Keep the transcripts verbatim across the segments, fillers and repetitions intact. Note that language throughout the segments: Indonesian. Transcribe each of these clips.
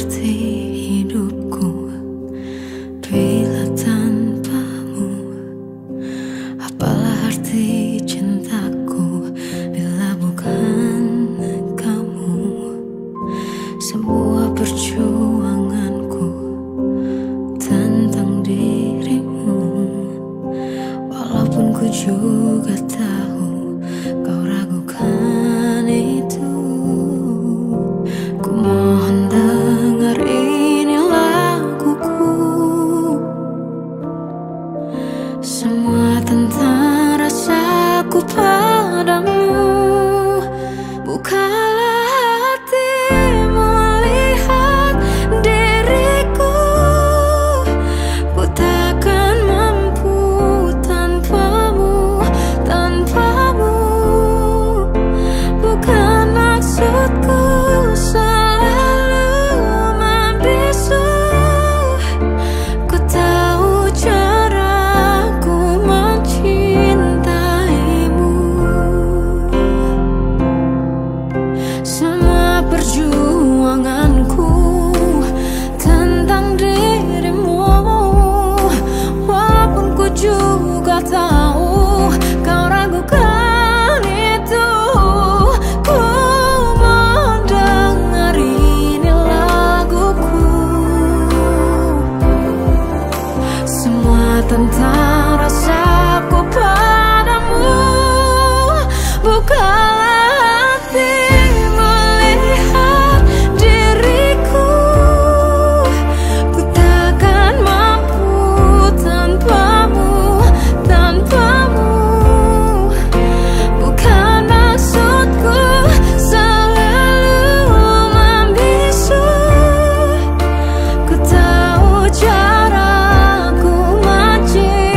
arti hidupku bila tanpamu? Apalah arti cintaku bila bukan kamu? Semua perjuanganku tentang dirimu, walaupun ku juga tahu kau ragukan itu. Ku mohon dengar ini laguku, semua tentang rasaku padamu. Bukalah hatimu, lihat diriku, ku takkan mampu tanpamu, tanpamu. Bukan maksudku selalu membisu, ku tahu caraku mencintaimu. Semua perjuanganku tentang dirimu, walaupun ku juga tahu kau ragukan itu. Ku mau dengar ini laguku, semua tentang rasaku padamu. Bukalah hatimu, lihat diriku, ku takkan mampu tanpamu, tanpamu. Bukan maksudku selalu membisu, ku tahu caraku mencintaimu.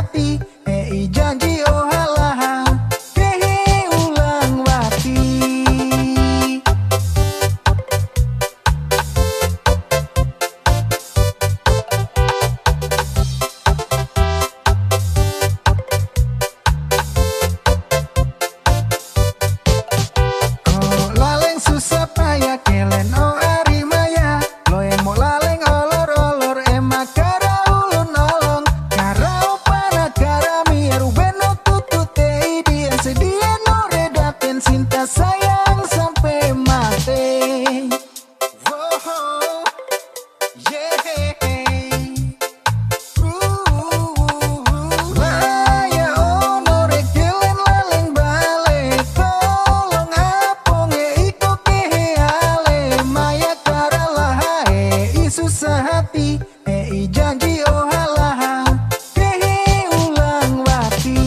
hati, ei janji oh halah kehe ulang wati. Oh laleng susah payah kelen oh ari maya, lo yang mau laleng olor-olor emak kara ulun olong, kara upana kara miaru beno tutute dian sedia no redaten cinta sayang sampai mati. Wow, yeah. Maya onore kelen laleng bale, tolong aponge iko kehe ale, maya kara lahae i susah hati, ei janji oh halah kehe ulang wati.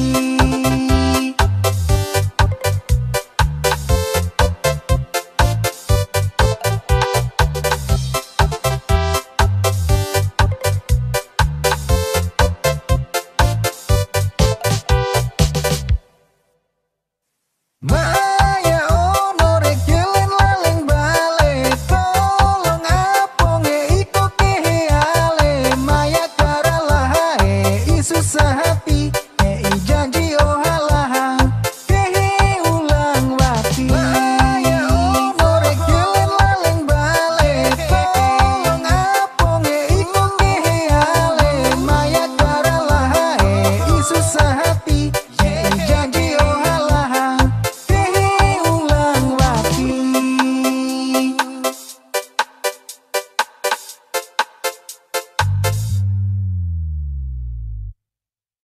Maya onore kelen laleng bale, tolong aponge iko kehe ale, maya kara lahae i susah hati.